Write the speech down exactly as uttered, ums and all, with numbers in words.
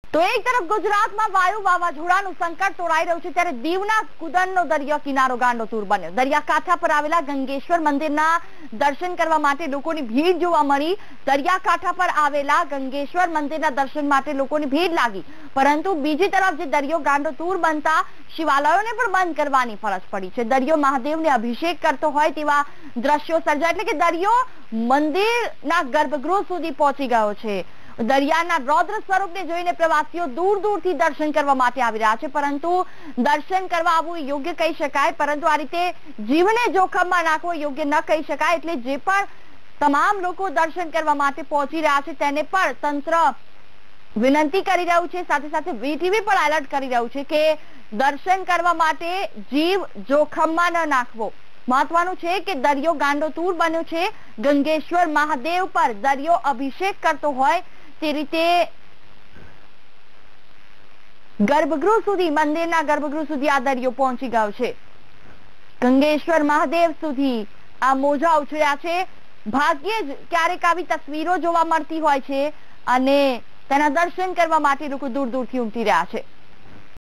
તો એક તરફ ગુજરાતમાં વાયુ વાવાઝોડાનું સંકટ તોડાઈ રહ્યું છે, ત્યારે દીવના કુદરતનો દરિયા કિનારો ગાંડોતુર બન્યો। દરિયાકાંઠા પર આવેલા ગંગેશ્વર મંદિરના દર્શન કરવા માટે લોકોની ભીડ જોવા મળી। દરિયાકાંઠા પર આવેલા ગંગેશ્વર મંદિરના દર્શન માટે લોકોની ભીડ લાગી, પરંતુ બીજી તરફ જે દરિયો ગાંડોતુર બનતા શિવાલયોને પણ બંધ કરવાની ફરજ પડી છે। દરિયો મહાદેવને અભિષેક કરતો હોય તેવા દ્રશ્યો સર્જાય, એટલે કે દરિયો મંદિરના ગર્ભગૃહ સુધી પહોંચી ગયો છે। દરિયાના રૌદ્ર સ્વરૂપને જોઈને પ્રવાસીઓ દૂર દૂરથી દર્શન કરવા માટે આવી રહ્યા છે, પરંતુ દર્શન કરવા આવવું યોગ્ય કહી શકાય, પરંતુ આ રીતે જીવને જોખમમાં નાખવો યોગ્ય ન કહી શકાય। એટલે જે પણ તમામ લોકો દર્શન કરવા માટે પહોંચી રહ્યા છે તેને પણ તંત્ર વિનંતી કરી રહ્યું છે, સાથે સાથે વીટીવી પણ એલર્ટ કરી રહ્યું છે કે દર્શન કરવા માટે જીવ જોખમમાં ન નાખવો। મહત્વનું છે કે દરિયો ગાંડોતુર બન્યો છે। ગંગેશ્વર મહાદેવ પર દરિયો અભિષેક કરતો હોય તે રીતે ગર્ભગૃહ સુધી, મંદિરના ગર્ભગૃહ સુધી આ દરિયો પહોંચી ગયો છે। ગંગેશ્વર મહાદેવ સુધી આ મોજા ઉછળ્યા છે। ભાગ્યે જ ક્યારેક આવી તસવીરો જોવા મળતી હોય છે અને તેના દર્શન કરવા માટે લોકો દૂર દૂરથી ઉમટી રહ્યા છે।